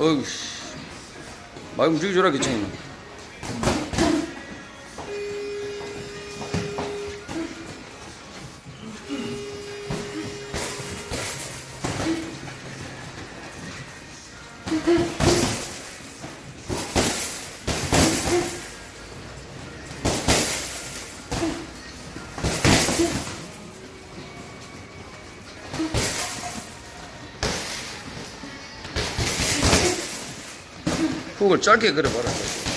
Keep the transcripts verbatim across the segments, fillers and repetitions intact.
어이구, 씨. 많이 움직여줘라, 개창이는. 훅을 짧게 그려봐라.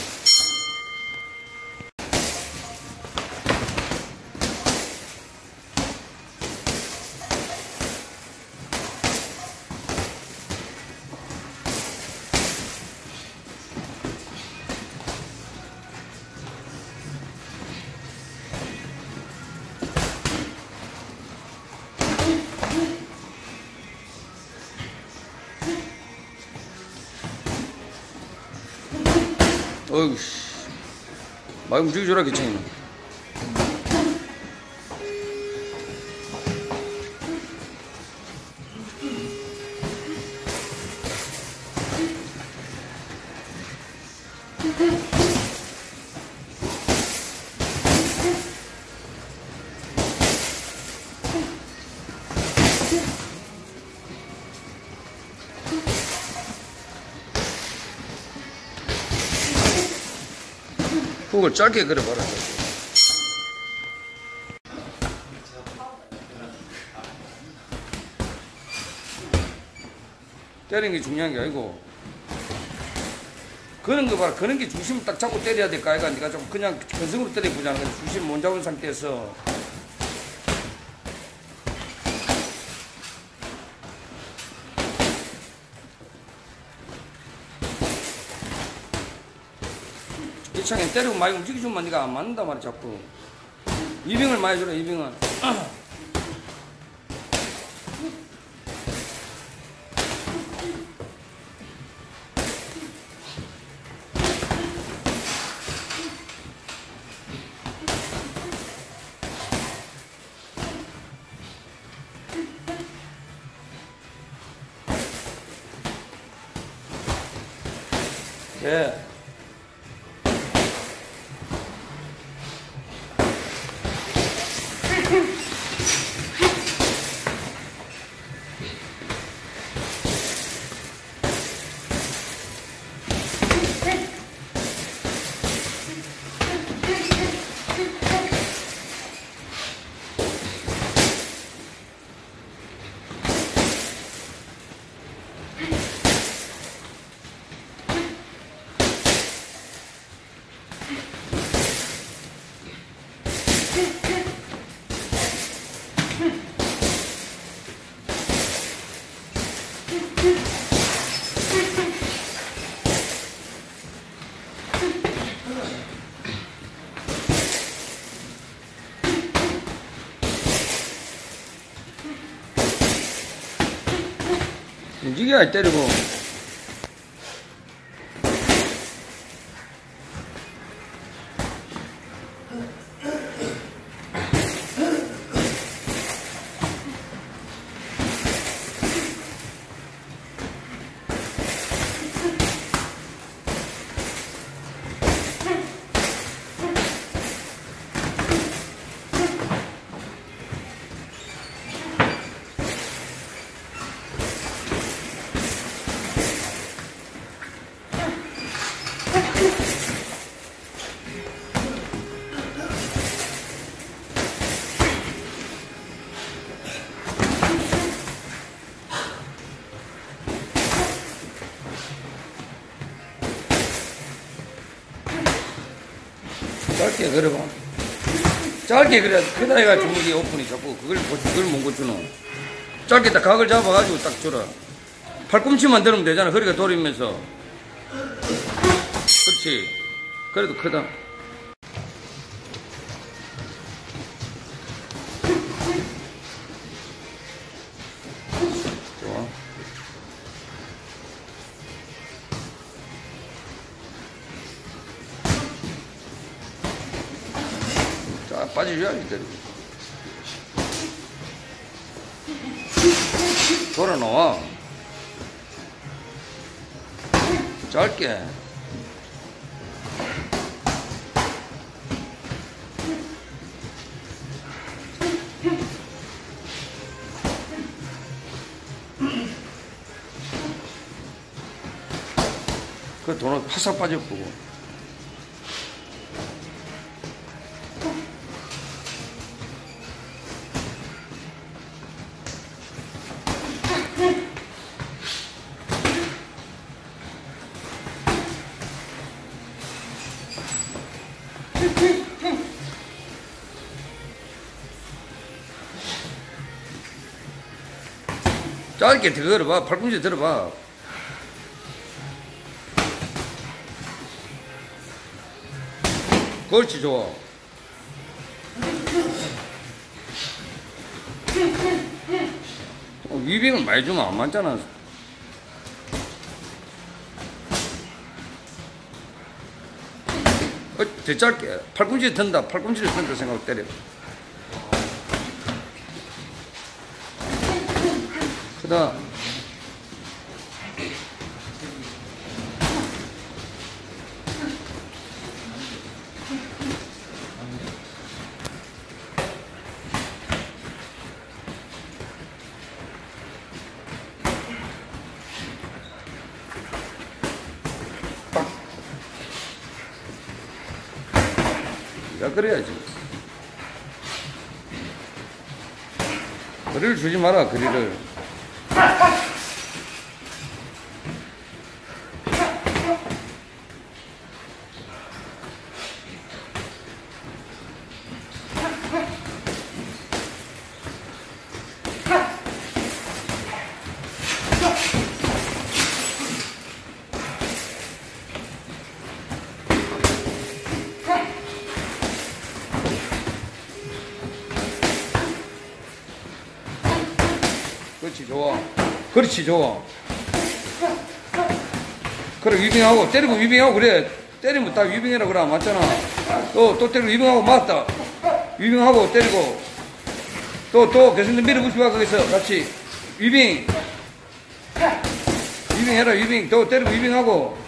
어이구, 씨. 많이 움직여줘라, 개창이는. 훅을 짧게 그려봐라. 때리는 게 중요한 게 아니고, 그는 거 봐라. 그는 게 중심을 딱 잡고 때려야 될까? 아이가 네가 좀 그냥 근성으로 때려보자는 거지. 중심 못 잡은 상태에서. 이 창에 때리고 많이 움직여주면 네가 안 맞는단 말이야, 자꾸. 이빙을 많이 줘라, 이빙을. 예. 움직여야 때리고. 짧게 그려봐. 짧게 그려야 크다이가 주먹이 오픈이 자꾸 그걸, 그걸 못 고추노. 짧게 딱 각을 잡아가지고 딱 줘라. 팔꿈치만 들으면 되잖아. 허리가 돌리면서. 그렇지. 그래도 크다. 좋아. 자, 빠져줘야지, 때리고. 돌아 나와. 짧게. 그 돈을 파삭 빠져보고. 짧게 들어봐. 팔꿈치 들어봐. 그렇지, 좋아. 어, 위빙을 많이 주면 안 맞잖아. 어, 더 짧게. 팔꿈치를 든다. 팔꿈치를 든다 생각하고 때려. 크다. 야, 그래야지. 거리를 주지 마라, 거리를. 그렇지, 좋아. 그렇지, 좋아. 그래, 위빙하고, 때리고 위빙하고, 그래. 때리면 딱 위빙해라, 그래. 맞잖아. 또, 또 때리고 위빙하고, 맞다. 위빙하고, 때리고. 또, 또, 교수님 밀어붙이고, 거기서 같이. 위빙. 위빙해라, 위빙. 또 때리고 위빙하고.